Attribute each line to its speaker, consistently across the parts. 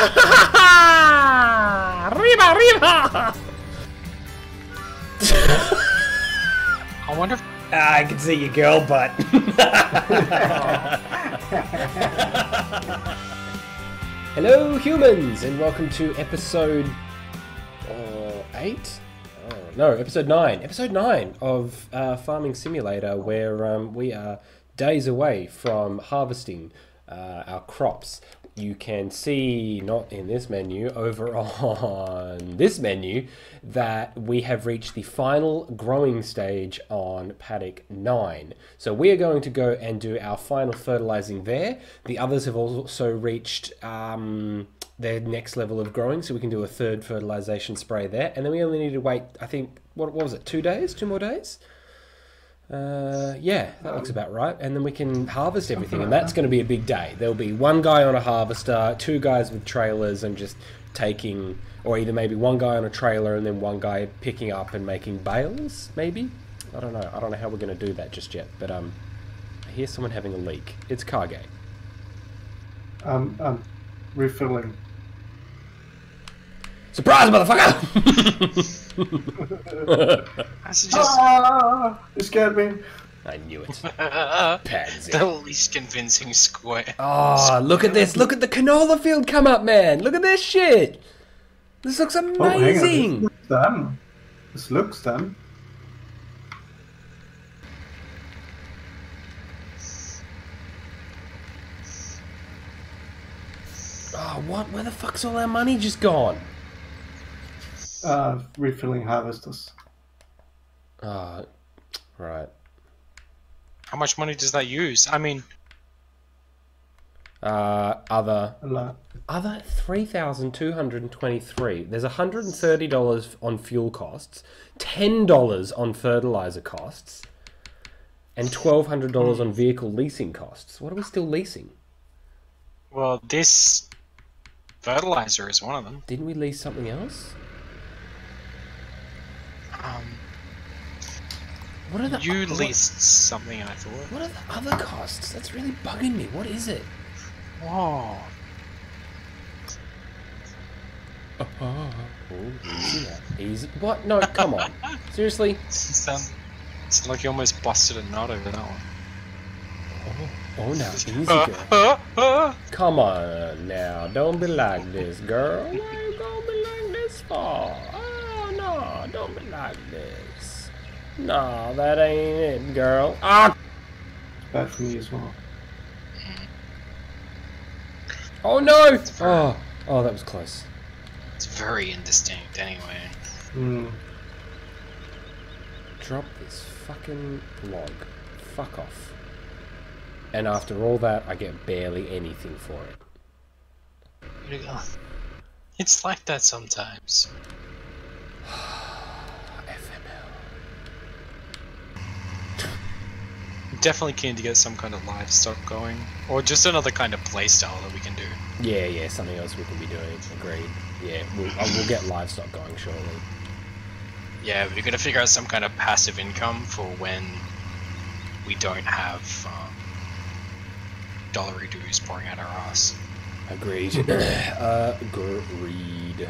Speaker 1: Arriba, arriba!
Speaker 2: I wonder if...
Speaker 1: I can see your girl butt. Hello, humans, and welcome to episode 8? Oh, no, episode 9. Episode 9 of Farming Simulator, where we are days away from harvesting our crops. You can see, not in this menu, over on this menu, that we have reached the final growing stage on paddock 9. So we are going to go and do our final fertilizing there. The others have also reached their next level of growing, so we can do a third fertilization spray there. And then we only need to wait, I think, what was it, 2 days? 2 more days? Yeah, that looks about right. And then we can harvest everything, and that's going to be a big day. There'll be one guy on a harvester, 2 guys with trailers, and just taking, or either maybe one guy on a trailer and then one guy picking up and making bales, maybe? I don't know. I don't know how we're going to do that just yet, but I hear someone having a leak. It's Kage.
Speaker 3: Refilling.
Speaker 1: Surprise, motherfucker!
Speaker 3: You scared me.
Speaker 1: I knew it. Pansy.
Speaker 2: The least convincing square.
Speaker 1: Oh, look at this. Look at the canola field come up, man. Look at this shit. This looks amazing.
Speaker 3: Oh, this looks done.
Speaker 1: Oh, what? Where the fuck's all our money just gone?
Speaker 3: Refilling harvesters.
Speaker 1: Right.
Speaker 2: How much money does that use? I mean...
Speaker 1: Other
Speaker 3: A lot.
Speaker 1: 3,223. There's $130 on fuel costs, $10 on fertilizer costs, and $1,200 on vehicle leasing costs. What are we still leasing?
Speaker 2: Well, this fertilizer is one of them.
Speaker 1: Didn't we lease something else? What are the
Speaker 2: You leased something, I thought.
Speaker 1: What are the other costs? That's really bugging me. What is it?
Speaker 2: Whoa.
Speaker 1: Oh, easy now. Easy. What? No, come on. Seriously?
Speaker 2: It's like you almost busted a nut over that one.
Speaker 1: Oh, now, easy, girl. Come on now. Don't be like this, girl. Why you gonna be like this for? Oh, no. Don't be like this. No, that ain't it, girl. Ah!
Speaker 3: It's bad for me as well.
Speaker 1: Oh, no! Oh, that was close.
Speaker 2: It's very indistinct anyway.
Speaker 1: Drop this fucking log. Fuck off. And after all that, I get barely anything for it.
Speaker 2: It's like that sometimes. Definitely keen to get some kind of livestock going, or just another kind of playstyle that we can do.
Speaker 1: Yeah, something else we can be doing. Agreed. Yeah, we'll get livestock going shortly.
Speaker 2: Yeah, we're gonna figure out some kind of passive income for when we don't have dollary dues pouring out our ass.
Speaker 1: Agreed. Agreed.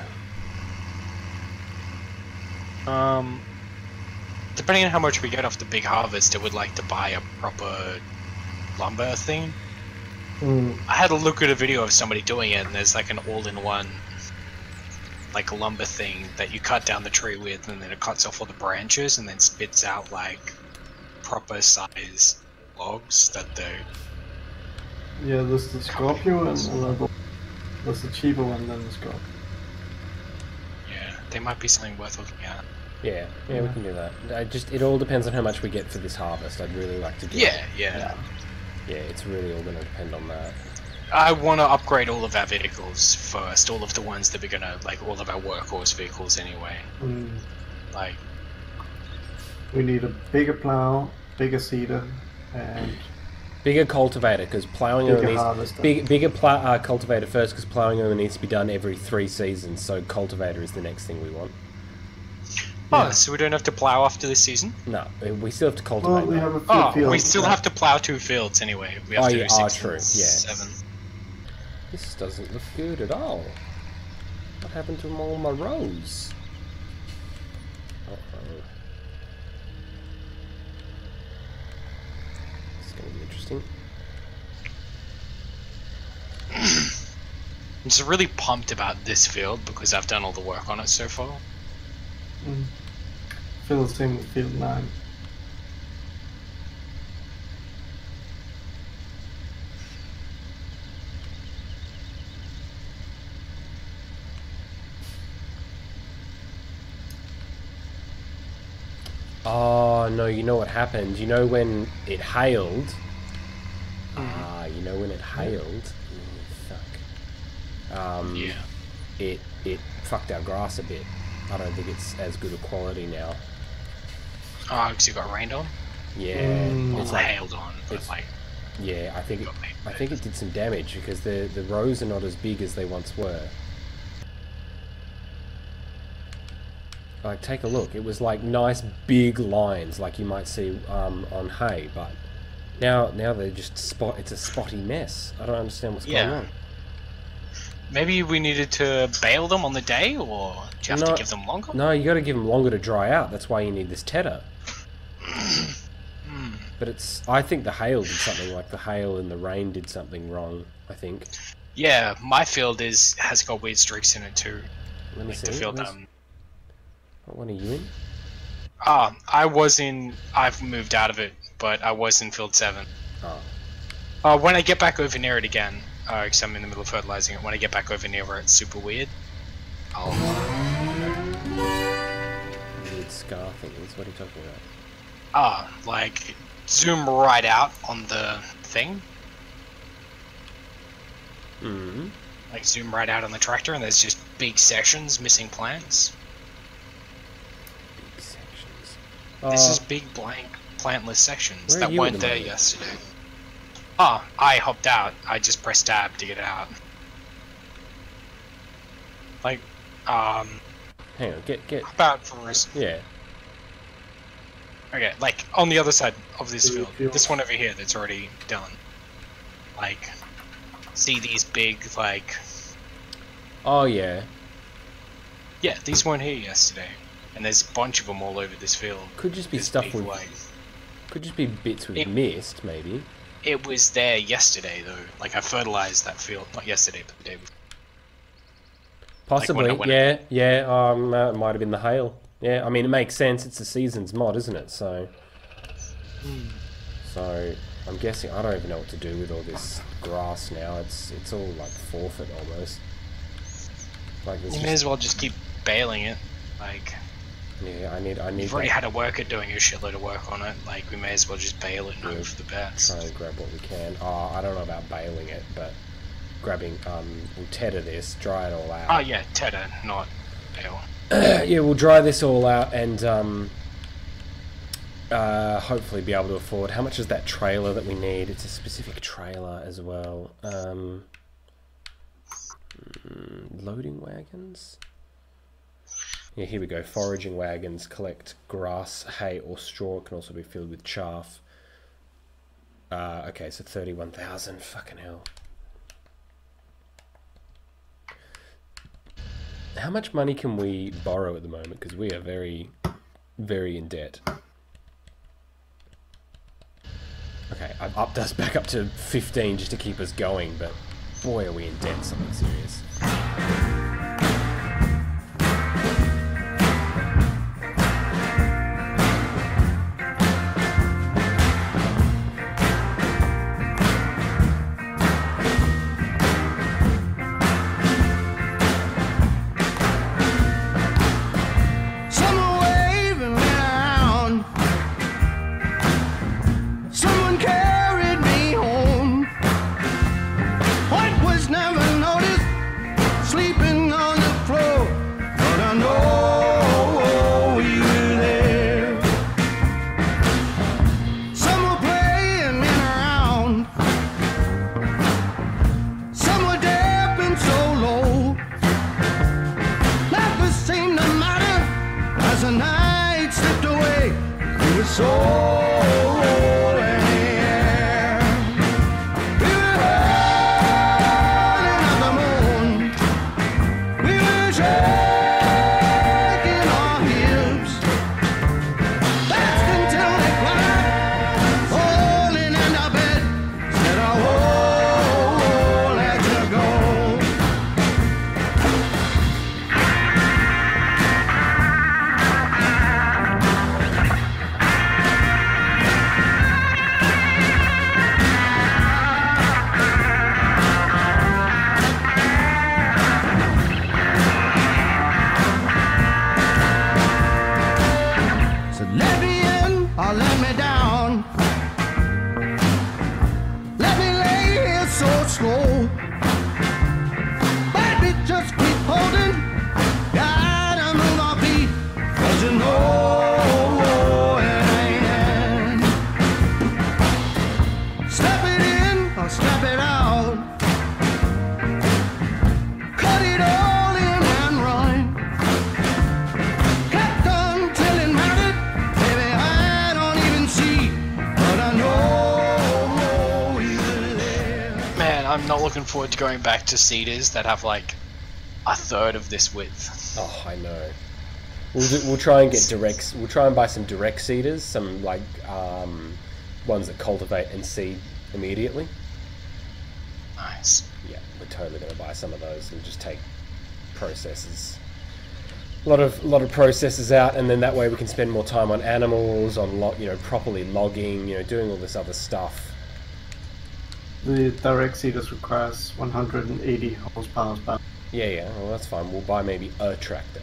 Speaker 2: Depending on how much we get off the big harvest, I would like to buy a proper lumber thing. I had a look at a video of somebody doing it, and there's like an all-in-one like lumber thing that you cut down the tree with, and then it cuts off all the branches and then spits out like proper size logs that they...
Speaker 3: Yeah, there's the Scorpio and another. There's the cheaper one than the Scorpio.
Speaker 2: Yeah, they might be something worth looking at.
Speaker 1: Yeah, we can do that. It all depends on how much we get for this harvest. I'd really like to get.
Speaker 2: Yeah,
Speaker 1: it's really all going to depend on that.
Speaker 2: I want to upgrade all of our vehicles first, all of the ones that we're going to, like, all of our workhorse vehicles anyway. Like...
Speaker 3: We need a bigger plow, bigger seeder, and...
Speaker 1: Bigger cultivator, because ploughing only needs... Bigger cultivator first, because ploughing only needs to be done every 3 seasons, so cultivator is the next thing we want.
Speaker 2: Oh, so we don't have to plow after this season?
Speaker 1: No, we still have to cultivate.
Speaker 3: Well, we have a few fields.
Speaker 2: We still have to plow 2 fields anyway. We have to do 6
Speaker 1: true.
Speaker 2: and 7.
Speaker 1: This doesn't look good at all. What happened to all my rows? Uh-oh. This is going to be interesting.
Speaker 2: I'm just really pumped about this field because I've done all the work on it so far.
Speaker 3: Feel the same with field 9.
Speaker 1: Oh no, you know what happened? You know when it hailed? You know when it hailed? Fuck.
Speaker 2: Yeah.
Speaker 1: It fucked our grass a bit. I don't think it's as good a quality now.
Speaker 2: Oh, because it got rained on?
Speaker 1: Yeah.
Speaker 2: Well,
Speaker 1: It's like,
Speaker 2: hailed on, but like...
Speaker 1: yeah, I think it did some damage because the rows are not as big as they once were. Like, take a look. It was like nice big lines, like you might see on hay, but now they're just it's a spotty mess. I don't understand what's going on.
Speaker 2: Maybe we needed to bale them on the day, or do you have to give them longer?
Speaker 1: No, you got to give them longer to dry out. That's why you need this tedder. But I think the hail did something. Like the hail and the rain did something wrong. I think.
Speaker 2: Yeah, my field has got weird streaks in it too.
Speaker 1: Let me see.
Speaker 2: The field,
Speaker 1: what one are you in?
Speaker 2: I've moved out of it, but I was in field 7.
Speaker 1: Oh.
Speaker 2: When I get back over near it again, because I'm in the middle of fertilizing it, when I get back over near where it's super weird, I'll...
Speaker 1: Weird scar things, what are you talking about?
Speaker 2: Like, zoom right out on the thing. Like, zoom right out on the tractor, and there's just big sections missing plants. This is big blank plantless sections that weren't there yesterday. I hopped out. I just pressed tab to get out. Like,
Speaker 1: hang on, get
Speaker 2: about for us.
Speaker 1: Yeah.
Speaker 2: Okay, like on the other side of this field, this one over here that's already done. Like, see these big like.
Speaker 1: Oh yeah.
Speaker 2: Yeah, these weren't here yesterday. And there's a bunch of them all over this field.
Speaker 1: Could just be stuff with... Could just be bits we've missed, maybe.
Speaker 2: It was there yesterday, though. Like, I fertilized that field. Not yesterday, but the day before.
Speaker 1: Possibly, like yeah. It might have been the hail. Yeah, I mean, it makes sense. It's a season's mod, isn't it? So... So, I'm guessing... I don't even know what to do with all this grass now. It's all, like, forfeit, almost. Like,
Speaker 2: you may as well just keep baling it. Like...
Speaker 1: Yeah, I need.
Speaker 2: You've already had a worker doing a shitload of work on it. Like, we may as well just bale it and hope for the best.
Speaker 1: Try and grab what we can. I don't know about baling it, but grabbing. We'll tedder this, dry it all out.
Speaker 2: Oh yeah, tedder, not bale.
Speaker 1: Yeah, we'll dry this all out and hopefully be able to afford. How much is that trailer that we need? It's a specific trailer as well. Loading wagons. Yeah, here we go. Foraging wagons collect grass, hay, or straw. Can also be filled with chaff. Okay, so 31,000. Fucking hell. How much money can we borrow at the moment? Because we are very, very in debt. Okay, I've upped us back up to 15 just to keep us going, but boy, are we in debt. Something serious.
Speaker 4: Baby, just keep holding. Gotta move our feet. 'Cause you know it ain't. Step it in or step it out. Cut it all in and run. Kept on till it mattered. Baby, I don't even see. But I know you're there.
Speaker 2: Man, I'm not looking forward to going back to cedars that have like a third of this width.
Speaker 1: Oh, I know. We'll try and get directs. We'll try and buy some direct seeders, some like ones that cultivate and seed immediately.
Speaker 2: Nice.
Speaker 1: Yeah, we're totally going to buy some of those and just take processes. A lot of processes out, and then that way we can spend more time on animals, on properly logging, doing all this other stuff.
Speaker 3: The direct seeders requires 180 horsepower.
Speaker 1: Yeah. Well, that's fine. We'll buy maybe a tractor.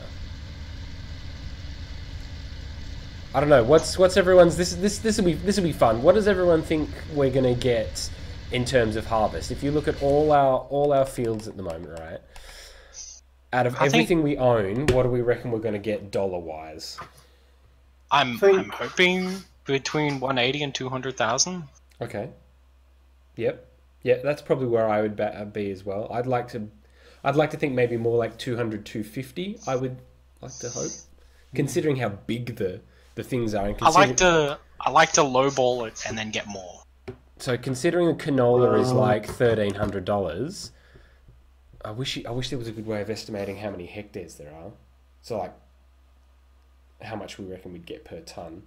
Speaker 1: I don't know. What's everyone's? This will be fun. What does everyone think we're gonna get in terms of harvest? If you look at all our fields at the moment, right? Out of everything we own, what do we reckon we're gonna get dollar-wise?
Speaker 2: I'm hoping between 180 and 200,000.
Speaker 1: Okay. Yep. Yeah, that's probably where I would be as well. I'd like to think maybe more like 200, 250. I would like to hope, considering how big the things are. And
Speaker 2: I like to lowball it and then get more.
Speaker 1: So considering the canola is like $1,300, I wish there was a good way of estimating how many hectares there are. So like, how much we reckon we'd get per ton.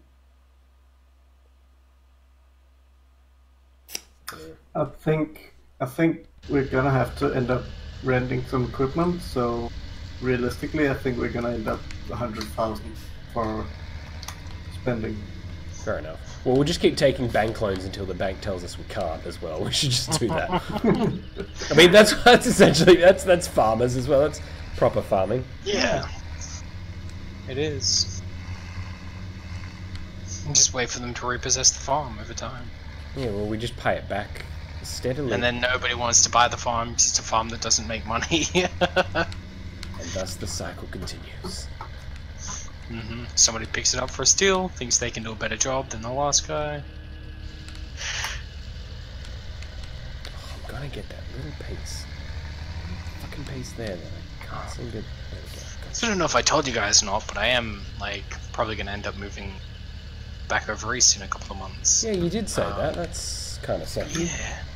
Speaker 3: I think we're gonna have to end up renting some equipment. So realistically, I think we're gonna end up 100,000 for spending.
Speaker 1: Fair enough. Well, we'll just keep taking bank loans until the bank tells us we can't as well. We should just do that. I mean, that's essentially that's farmers as well. That's proper farming.
Speaker 2: Yeah, it is. And just wait for them to repossess the farm over time.
Speaker 1: Yeah, well, we just pay it back steadily.
Speaker 2: And then nobody wants to buy the farm. It's just a farm that doesn't make money.
Speaker 1: And thus the cycle continues.
Speaker 2: Somebody picks it up for a steal, thinks they can do a better job than the last guy.
Speaker 1: Oh, I'm gonna get that little piece. Fucking piece there that I can't seem to... There we go.
Speaker 2: So I don't know if I told you guys or not, but I am like probably gonna end up moving back over east in a couple of months.
Speaker 1: Yeah, you did say that. That's kind of something.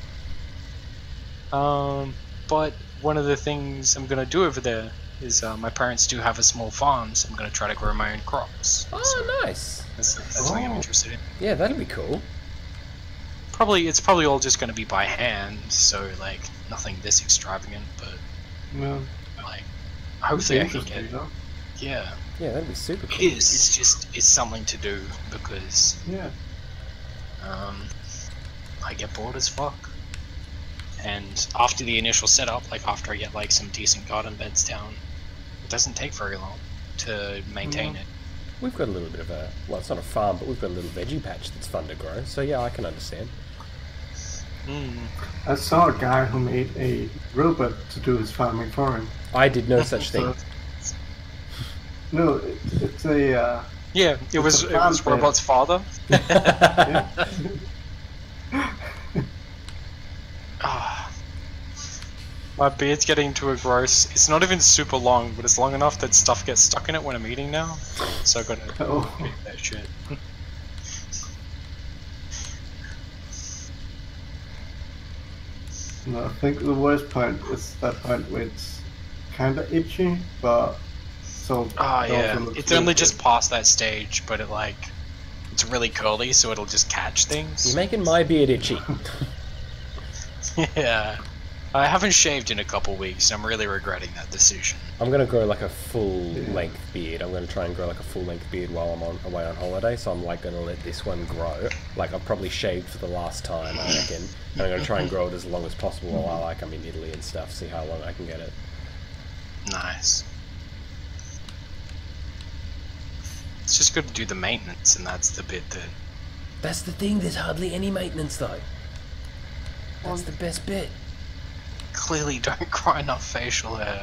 Speaker 2: Yeah. But one of the things I'm gonna do over there is my parents do have a small farm, so I'm gonna try to grow my own crops.
Speaker 1: Oh,
Speaker 2: so
Speaker 1: nice.
Speaker 2: That's something I'm interested in.
Speaker 1: Yeah, that'd be cool.
Speaker 2: It's probably all just gonna be by hand, so like nothing this extravagant, but
Speaker 3: Yeah.
Speaker 2: like hopefully I can get it.
Speaker 3: Though.
Speaker 2: Yeah.
Speaker 1: Yeah, that'd be super cool.
Speaker 2: It is. It's something to do because
Speaker 3: Yeah.
Speaker 2: I get bored as fuck. And after the initial setup, like after I get like some decent garden beds down, it doesn't take very long to maintain it.
Speaker 1: We've got a little bit of a, well, it's not a farm, but we've got a little veggie patch that's fun to grow. So yeah, I can understand.
Speaker 3: I saw a guy who made a robot to do his farming for him.
Speaker 1: I did no such thing.
Speaker 3: No, it's a.
Speaker 2: Yeah, it was Robot's father.
Speaker 3: Yeah.
Speaker 2: My beard's getting to a gross. It's not even super long, but it's long enough that stuff gets stuck in it when I'm eating now. So I gotta get that shit.
Speaker 3: No, I think the worst point is that point where it's kind of itchy, but so.
Speaker 2: Oh yeah, it's only just past that stage, but it's really curly, so it'll just catch things.
Speaker 1: You're making my beard itchy.
Speaker 2: Yeah. I haven't shaved in a couple weeks. I'm really regretting that decision.
Speaker 1: I'm going to grow like a full-length beard. I'm going to try and grow like a full-length beard while I'm away on holiday, so I'm like going to let this one grow. Like I've probably shaved for the last time, I reckon. And I'm going to try and grow it as long as possible while I'm in Italy and stuff, see how long I can get it.
Speaker 2: Nice. It's just good to do the maintenance, and that's the bit that...
Speaker 1: That's the thing, there's hardly any maintenance though. That's the best bit.
Speaker 2: clearly don't grow enough facial hair.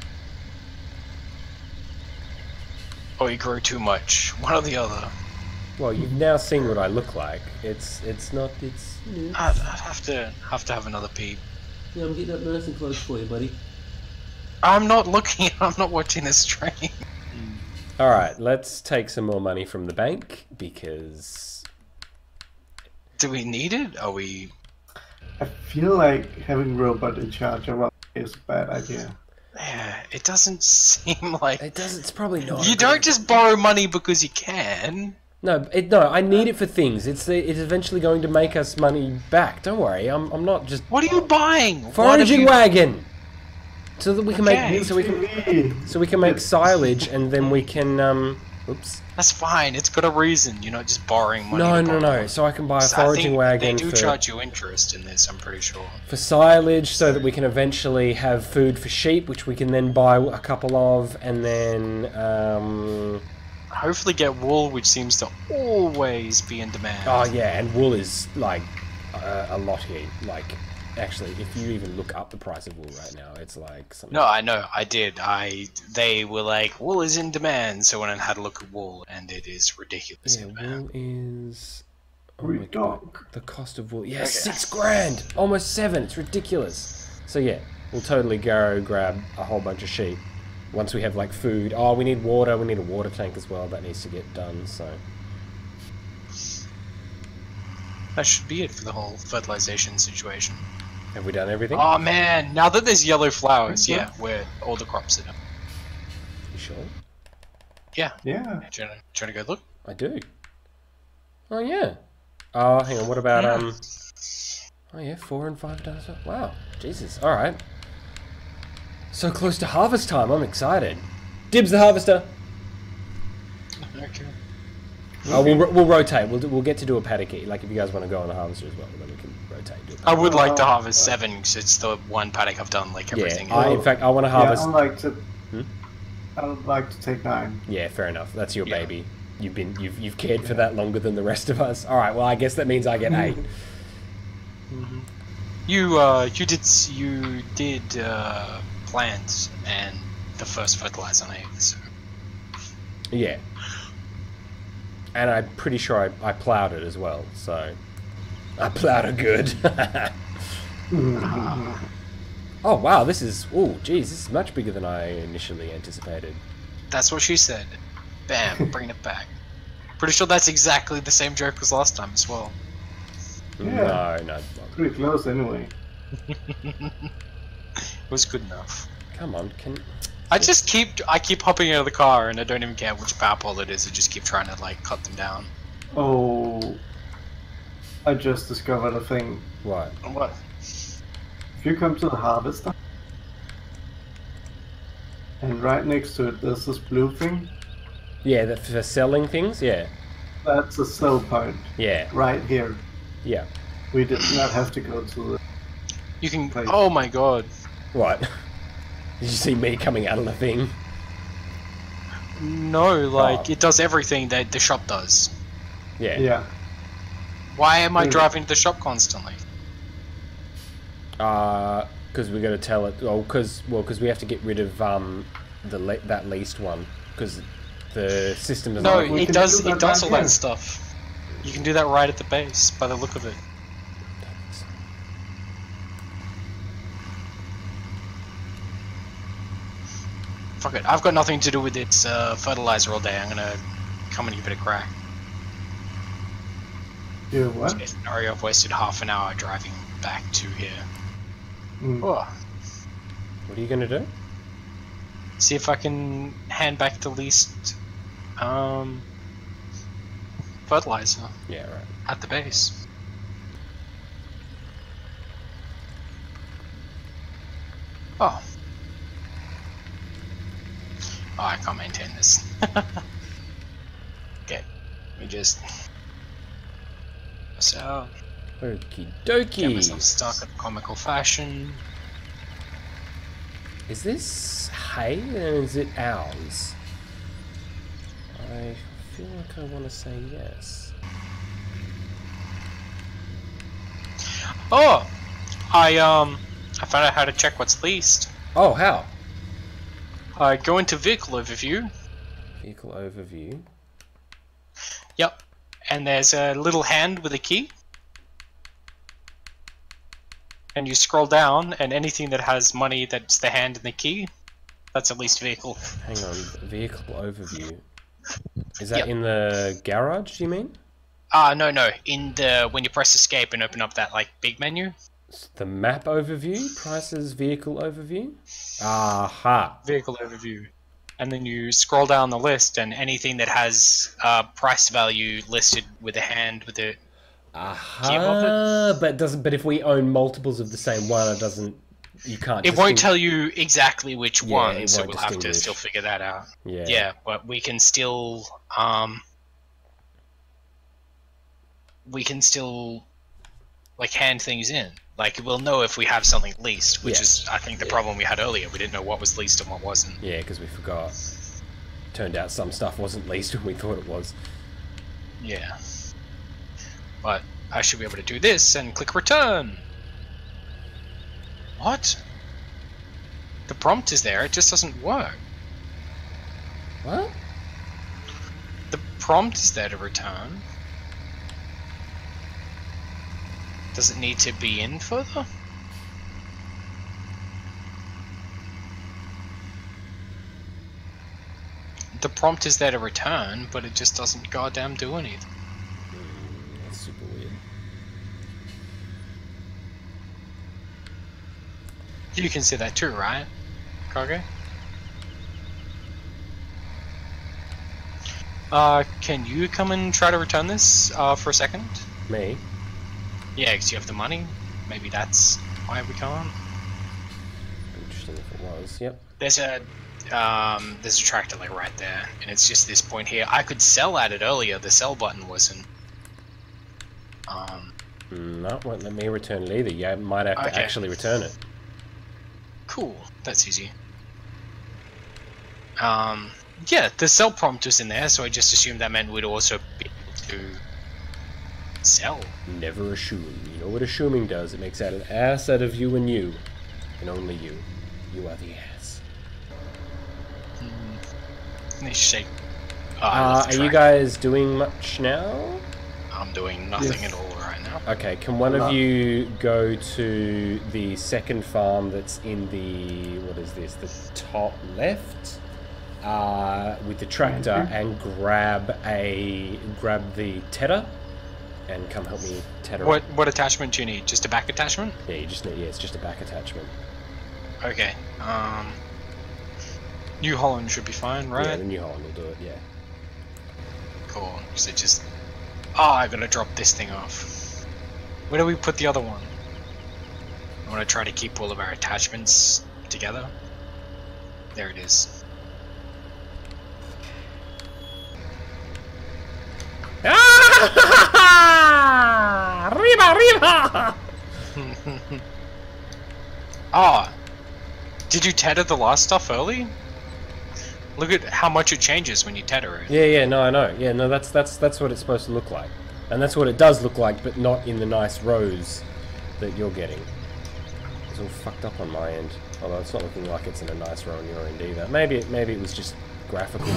Speaker 2: Or you grow too much. One or the other.
Speaker 1: Well, you've now seen what I look like. It's not.
Speaker 2: I'd have to have another peep.
Speaker 5: Yeah, I'm getting up nice and close for you, buddy.
Speaker 2: I'm not looking. I'm not watching this stream.
Speaker 1: All right, let's take some more money from the bank because.
Speaker 2: Do we need it? Are we?
Speaker 3: I feel like having robot in charge of us is a bad idea.
Speaker 2: Yeah, it doesn't seem like.
Speaker 1: It does. It's probably not.
Speaker 2: You don't just borrow money because you can.
Speaker 1: No, I need it for things. It's eventually going to make us money back. Don't worry. I'm not just.
Speaker 2: What are you buying?
Speaker 1: Foraging wagon. So that we can
Speaker 2: Okay.
Speaker 1: make so we can make silage and then we can oops.
Speaker 2: That's fine. It's got a reason. You're not just borrowing money.
Speaker 1: No. So I can buy a
Speaker 2: So I
Speaker 1: foraging
Speaker 2: think
Speaker 1: wagon
Speaker 2: They do charge you interest in this. I'm pretty sure.
Speaker 1: for silage, so that we can eventually have food for sheep, which we can then buy a couple of, and then
Speaker 2: Hopefully get wool, which seems to always be in demand.
Speaker 1: oh yeah, and wool is like a lot here. Like actually, if you even look up the price of wool right now, it's like something.
Speaker 2: No, I know. I did. They were like, wool is in demand, so when I had a look at wool, and it is ridiculous
Speaker 1: Yeah,
Speaker 2: in demand.
Speaker 1: wool is. Oh
Speaker 3: We
Speaker 1: my god,
Speaker 3: don't.
Speaker 1: the cost of wool. Yeah,
Speaker 2: Okay.
Speaker 1: $6,000, almost 7. It's ridiculous. So yeah, we'll totally go grab a whole bunch of sheep once we have like food. Oh, we need water. We need a water tank as well. That needs to get done. So
Speaker 2: That should be it for the whole fertilization situation.
Speaker 1: have we done everything?
Speaker 2: Oh man, now that there's yellow flowers, yeah, where all the crops are.
Speaker 1: You sure?
Speaker 2: Yeah.
Speaker 3: Yeah.
Speaker 2: Do you wanna go look?
Speaker 1: I do. Oh yeah. Oh, hang on. What about Oh yeah, 4 and 5 dollars. Wow, Jesus. All right. So close to harvest time. I'm excited. Dibs the harvester.
Speaker 2: Okay.
Speaker 1: Oh, we'll rotate. We'll get to do a paddock. Like if you guys want to go on the harvester as well, then we can rotate. Do
Speaker 2: I would like to harvest 7 because it's the one paddock I've done like everything.
Speaker 1: Yeah. In fact, I want to harvest.
Speaker 3: Yeah, I would like to take 9.
Speaker 1: Yeah, fair enough. That's your
Speaker 2: Yeah.
Speaker 1: baby. You've cared for that longer than the rest of us. All right. Well, I guess that means I get 8.
Speaker 2: You did plant and the first fertilizer on 8. So.
Speaker 1: Yeah. And I'm pretty sure I plowed it as well. So I plowed it good. Oh wow, this is geez, this is much bigger than I initially anticipated.
Speaker 2: That's what she said. Bam, bringing it back. Pretty sure that's exactly the same joke as last time as well.
Speaker 3: Yeah.
Speaker 1: No.
Speaker 3: Pretty close anyway.
Speaker 2: It was good enough.
Speaker 1: Come on,
Speaker 2: I keep hopping out of the car and I don't even care which power pole it is. I just keep trying to like cut them down.
Speaker 3: Oh, I just discovered a thing.
Speaker 1: what?
Speaker 2: What?
Speaker 3: If you come to the harvester, and right next to it there's this blue thing,
Speaker 1: Yeah, for selling things. Yeah.
Speaker 3: that's a sell point.
Speaker 1: Yeah.
Speaker 3: Right here.
Speaker 1: Yeah.
Speaker 3: We did not have to go to the...
Speaker 2: You can.
Speaker 3: Place.
Speaker 2: Oh my god.
Speaker 1: What? Did you see me coming out of the thing?
Speaker 2: No, like
Speaker 1: Oh.
Speaker 2: it does everything that the shop does.
Speaker 1: Yeah.
Speaker 3: Yeah.
Speaker 2: Why am I
Speaker 3: Yeah.
Speaker 2: driving to the shop constantly?
Speaker 1: Because we're gonna tell it. Because we have to get rid of that least one because the system doesn't.
Speaker 2: No,
Speaker 3: we
Speaker 2: it
Speaker 3: can
Speaker 2: does.
Speaker 3: do
Speaker 2: It
Speaker 3: that
Speaker 2: does
Speaker 3: back
Speaker 2: all that
Speaker 3: here.
Speaker 2: stuff. You can do that right at the base by the look of it. Fuck it. I've got nothing to do with its fertilizer all day. I'm gonna come and give it a crack.
Speaker 3: You what?
Speaker 2: Scenario, I've wasted half an hour driving back to here.
Speaker 3: Mm.
Speaker 2: Oh,
Speaker 1: What are you gonna do?
Speaker 2: see if I can hand back the least fertilizer
Speaker 1: Yeah. Right.
Speaker 2: at the base. Oh. Oh, I can't maintain this. Okay, let me just... So,
Speaker 1: Okie
Speaker 2: get myself
Speaker 1: dokie.
Speaker 2: stuck in comical fashion.
Speaker 1: Is this hay and is it ours? I feel like I want to say yes.
Speaker 2: Oh! I found out how to check what's leased.
Speaker 1: Oh, how?
Speaker 2: Go into vehicle overview.
Speaker 1: Vehicle overview.
Speaker 2: Yep. And there's a little hand with a key. And you scroll down, and anything that has money that's the hand and the key, that's a leased vehicle.
Speaker 1: Hang on, vehicle overview. Is that in the garage, do you mean?
Speaker 2: No. In the when you press escape and open up that like big menu.
Speaker 1: The map overview, prices, vehicle overview. Aha.
Speaker 2: Vehicle overview. And then you scroll down the list, and anything that has price value listed with a hand with a
Speaker 1: Aha. But if we own multiples of the same one, it doesn't. You can't.
Speaker 2: It won't tell you exactly which one, so
Speaker 1: won't
Speaker 2: we'll have to still figure that out. Yeah, but we can still like hand things in. Like we'll know if we have something leased, which is I think the problem we had earlier. We didn't know what was leased and what wasn't.
Speaker 1: Yeah, because we forgot. Turned out some stuff wasn't leased when we thought it was.
Speaker 2: Yeah. But I should be able to do this and click return. What? The prompt is there, it just doesn't work.
Speaker 1: What?
Speaker 2: The prompt is there to return. Does it need to be in further? The prompt is there to return, but it just doesn't goddamn do anything.
Speaker 1: That's super weird.
Speaker 2: You can see that too, right, Cargo? Can you come and try to return this for a second?
Speaker 1: Me?
Speaker 2: Yeah, because you have the money. Maybe that's why we can't.
Speaker 1: Interesting if it was. Yep.
Speaker 2: There's a tractor like right there, and it's just this point here. I could sell at it earlier. The sell button wasn't.
Speaker 1: No, won't let me return it either. You might have to actually return it.
Speaker 2: Cool, that's easy. Yeah, the sell prompt was in there, so I just assumed that meant we'd also be able to sell.
Speaker 1: Never assume. You know what assuming does? It makes out an ass out of you and you. And only you. You are the ass.
Speaker 2: Nice shape.
Speaker 1: Are you guys doing much now?
Speaker 2: I'm doing nothing at all right now.
Speaker 1: Okay, can one of you go to the second farm that's in the, what is this, the top left? With the tractor and grab the tedder and come help me tedder.
Speaker 2: What attachment do you need? Just a back attachment?
Speaker 1: Yeah, you just need, it's just a back attachment.
Speaker 2: Okay. New Holland should be fine, right?
Speaker 1: Yeah, the New Holland will do it, yeah.
Speaker 2: Cool. So just... I gotta drop this thing off. Where do we put the other one? I want to try to keep all of our attachments together. There it is.
Speaker 1: Arriba!
Speaker 2: Did you tether the last stuff early? Look at how much it changes when you tether it.
Speaker 1: Yeah, no, I know. Yeah, no, that's what it's supposed to look like. And that's what it does look like, but not in the nice rows that you're getting. It's all fucked up on my end. Although it's not looking like it's in a nice row on your end either. Maybe it was just graphical.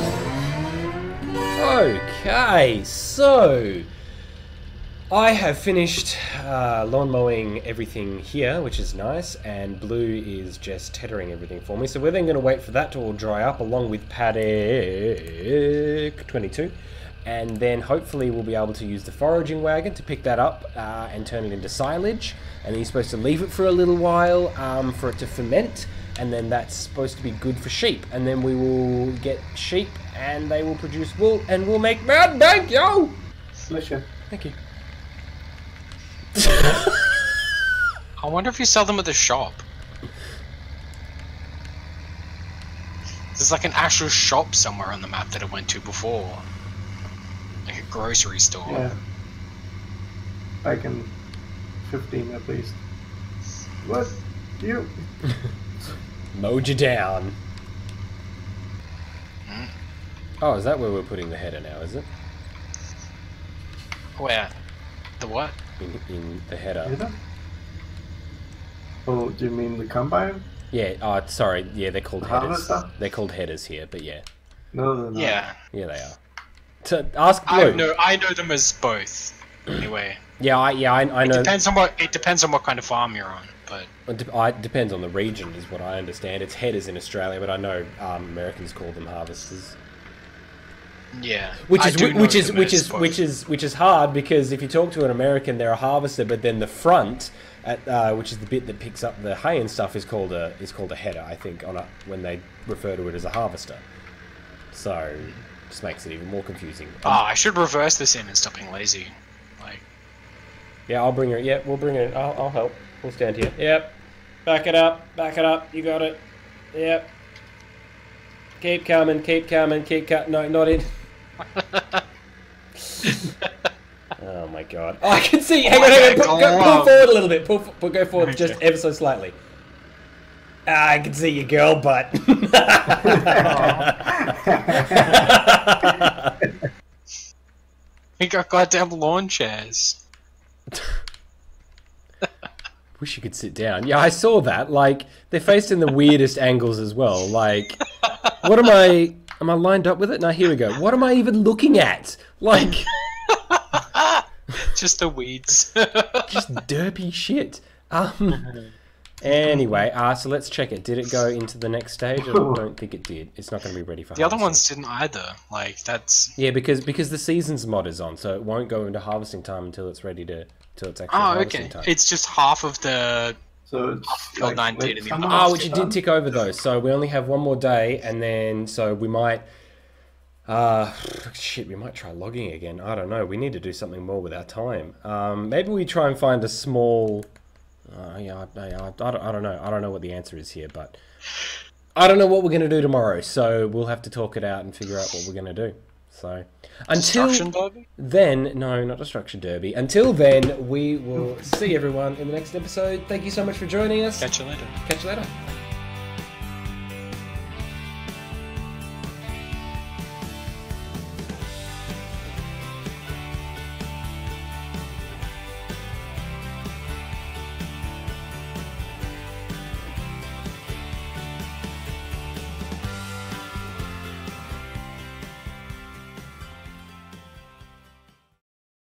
Speaker 1: Okay, so I have finished lawn mowing everything here, which is nice, and Blue is just tethering everything for me. So we're then going to wait for that to all dry up, along with paddock 22, and then hopefully we'll be able to use the foraging wagon to pick that up and turn it into silage. And then you're supposed to leave it for a little while for it to ferment, and then that's supposed to be good for sheep. And then we will get sheep, and they will produce wool, and we'll make mad bank, yo!
Speaker 3: Pleasure.
Speaker 1: Thank you.
Speaker 2: I wonder if you sell them at the shop. There's like an actual shop somewhere on the map that I went to before. Like a grocery store.
Speaker 3: Yeah. Back in 15 at least. What? You?
Speaker 1: Mowed you down. Oh, is that where we're putting the header now, is it?
Speaker 2: Where? The what?
Speaker 1: In the header.
Speaker 3: Header? Oh, do you mean the combine?
Speaker 1: Yeah. Oh, sorry. Yeah, they're called headers.
Speaker 3: Harvester?
Speaker 1: They're called headers here, but yeah.
Speaker 3: No, they're not.
Speaker 2: Yeah.
Speaker 1: Yeah, they are. To ask Blue.
Speaker 2: I know them as both. Anyway.
Speaker 1: Yeah, I know.
Speaker 2: It depends on what kind of farm you're on, but
Speaker 1: It depends on the region, is what I understand. It's headers in Australia, but I know Americans call them harvesters.
Speaker 2: yeah.
Speaker 1: Which
Speaker 2: I do know them as both.
Speaker 1: which is hard, because if you talk to an American, they're a harvester, but then the front, which is the bit that picks up the hay and stuff, is called a header. I think when they refer to it as a harvester. So just makes it even more confusing.
Speaker 2: I should reverse this in and stop being lazy. Like,
Speaker 1: Yeah, I'll bring her. Yeah, we'll bring her. I'll help. We'll stand here. Yep. Back it up. Back it up. You got it. Yep. Keep coming. Keep coming. Keep coming. No, not in. Oh my god. Oh, I can see. Hang on. Pull forward a little bit. Go forward just ever so slightly. I can see your girl butt.
Speaker 2: we got goddamn lawn chairs.
Speaker 1: Wish you could sit down. Yeah, I saw that. Like, they're faced in the weirdest angles as well. Like, what am I lined up with it? No, here we go. What am I even looking at? Like,
Speaker 2: just the weeds.
Speaker 1: just derpy shit. Anyway, so let's check it. Did it go into the next stage? I don't think it did. It's not going to be ready for
Speaker 2: the other
Speaker 1: harvesting.
Speaker 2: ones didn't either. Like, that's...
Speaker 1: Yeah, because the seasons mod is on, so it won't go into harvesting time until it's ready to... Till it's actually harvesting time.
Speaker 2: It's just half of the...
Speaker 3: So it's
Speaker 2: Field 9 did in the other.
Speaker 1: Oh, which it did tick over though. So we only have one more day, and then so we might. Shit, we might try logging again. I don't know. We need to do something more with our time. Maybe we try and find a small. Yeah, I don't know. I don't know what the answer is here, but I don't know what we're going to do tomorrow. So we'll have to talk it out and figure out what we're going to do. So until
Speaker 2: Destruction Derby?
Speaker 1: then, no, not Destruction Derby. Until then, we will see everyone in the next episode. Thank you so much for joining us.
Speaker 2: Catch you later.
Speaker 1: Catch you later.